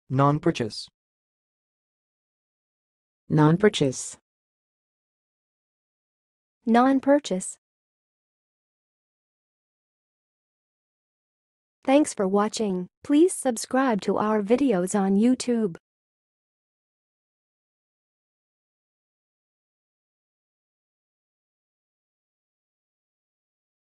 Non-purchase. Non-purchase. Non-purchase. Thanks for watching. Please subscribe to our videos on YouTube.